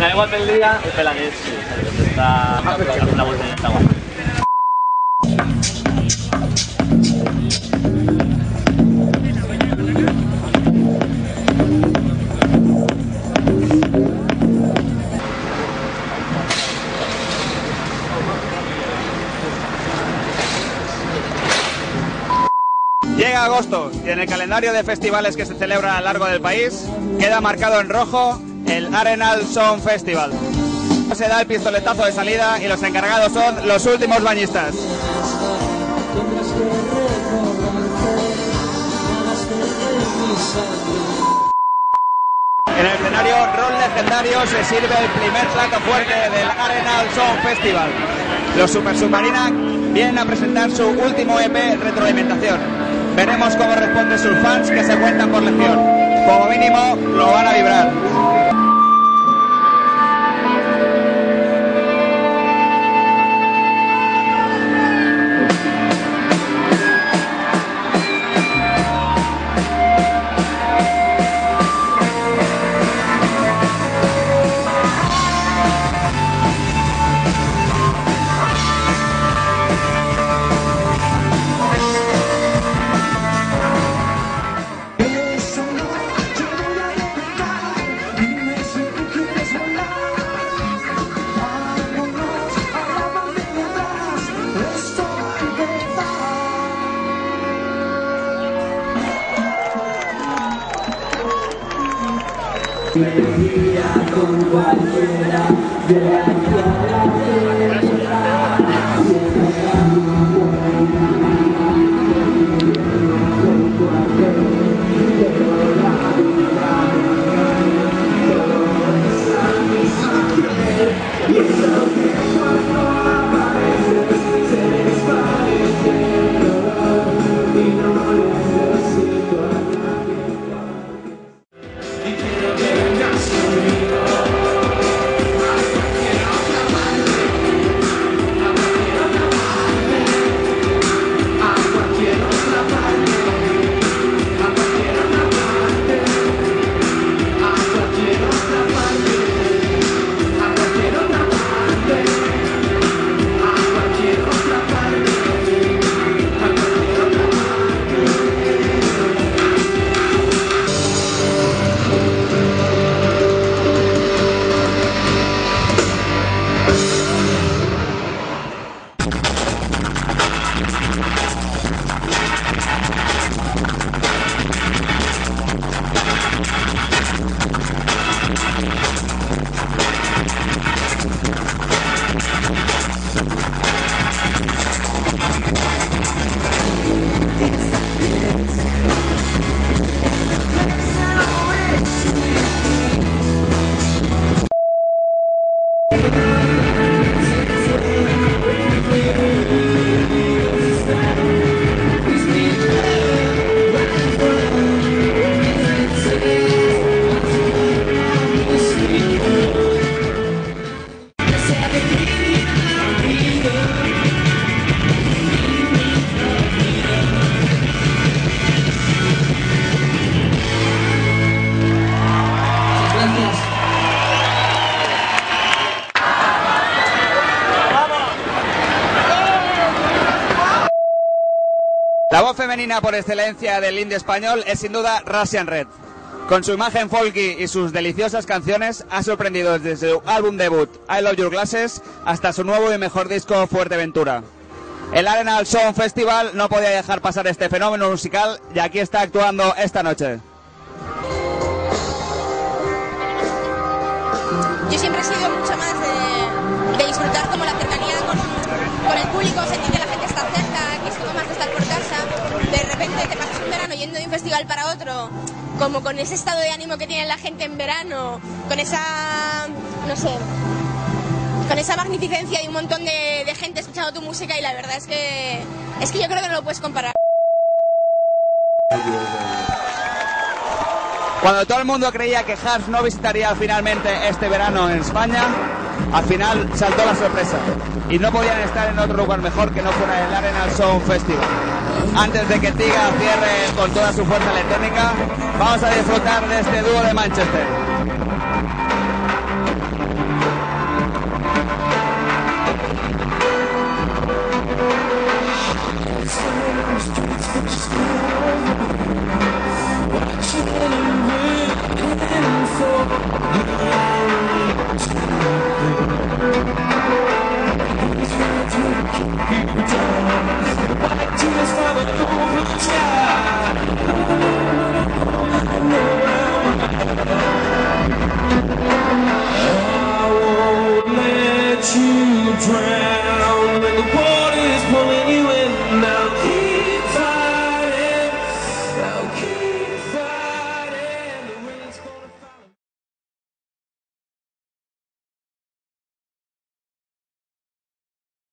La igual del día es la que está la botella de agua. Llega agosto y en el calendario de festivales que se celebran a lo largo del país queda marcado en rojo el Arenal Sound Festival. Se da el pistoletazo de salida y los encargados son los últimos bañistas. En el escenario Rol Legendario se sirve el primer plato fuerte del Arenal Sound Festival. Los Super Submarina vienen a presentar su último EP Retroalimentación. Veremos cómo responden sus fans que se cuentan por legión. Como mínimo, lo van a vibrar. Con cualquiera de La voz femenina por excelencia del indie español es sin duda Russian Red. Con su imagen folky y sus deliciosas canciones ha sorprendido desde su álbum debut I Love Your Glasses hasta su nuevo y mejor disco Fuerteventura. El Arenal Sound Festival no podía dejar pasar este fenómeno musical y aquí está actuando esta noche. Yo siempre he sido mucho más de disfrutar como la cercanía con el público, sentir que la gente está cerca, que es como más de estar por casa. De repente te pasas un verano yendo de un festival para otro, como con ese estado de ánimo que tiene la gente en verano, con esa, no sé, con esa magnificencia y un montón de gente escuchando tu música, y la verdad es que yo creo que no lo puedes comparar. Cuando todo el mundo creía que Hars no visitaría finalmente este verano en España, al final saltó la sorpresa y no podían estar en otro lugar mejor que no fuera el Arenal Sound Festival. Antes de que Tiga cierre con toda su fuerza electrónica, vamos a disfrutar de este dúo de Manchester. Drown when the water's pulling you in. I'll keep fighting. I'll keep